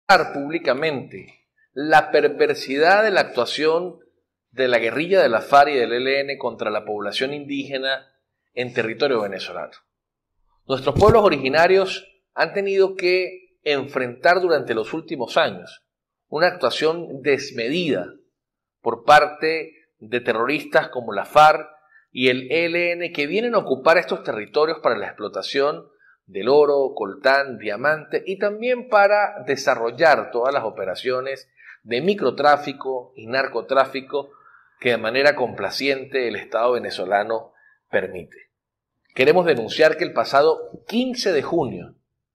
públicamente la perversidad de la actuación de la guerrilla de la FARC y del ELN contra la población indígena en territorio venezolano. Nuestros pueblos originarios han tenido que enfrentar durante los últimos años una actuación desmedida por parte de terroristas como la FARC y el ELN, que vienen a ocupar estos territorios para la explotación del oro, coltán, diamante, y también para desarrollar todas las operaciones de microtráfico y narcotráfico que de manera complaciente el Estado venezolano permite. Queremos denunciar que el pasado 15 de junio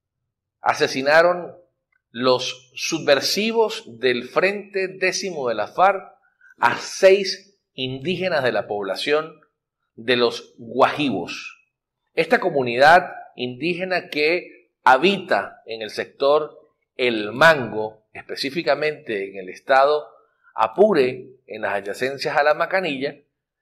asesinaron los subversivos del Frente Décimo de la FARC a 6 indígenas de la población de los Guajivos. Esta comunidad indígena que habita en el sector El Mango, específicamente en el estado Apure, en las adyacencias a la Macanilla,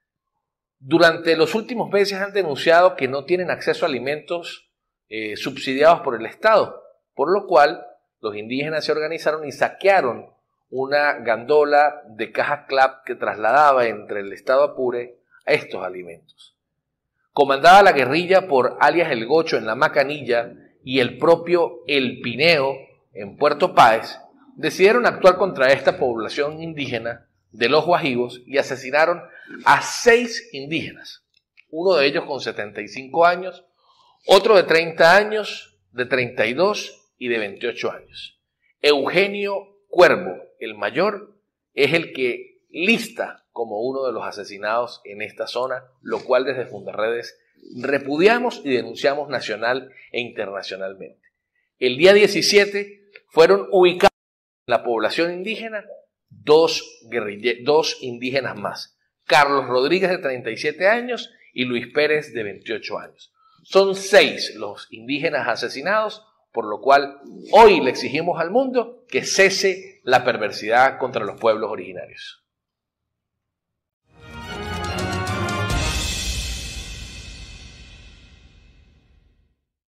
durante los últimos meses han denunciado que no tienen acceso a alimentos subsidiados por el Estado, por lo cual los indígenas se organizaron y saquearon una gandola de cajas CLAP que trasladaba entre el estado Apure a estos alimentos. Comandada la guerrilla por alias El Gocho en la Macanilla y el propio El Pineo en Puerto Páez, decidieron actuar contra esta población indígena de los Guajivos y asesinaron a 6 indígenas, uno de ellos con 75 años, otro de 30 años, de 32 y de 28 años. Eugenio Cuervo, el mayor, es el que lista como uno de los asesinados en esta zona, lo cual desde Fundarredes repudiamos y denunciamos nacional e internacionalmente. El día 17 fueron ubicados en la población indígena dos indígenas más, Carlos Rodríguez de 37 años y Luis Pérez de 28 años. Son 6 los indígenas asesinados, por lo cual hoy le exigimos al mundo que cese la perversidad contra los pueblos originarios.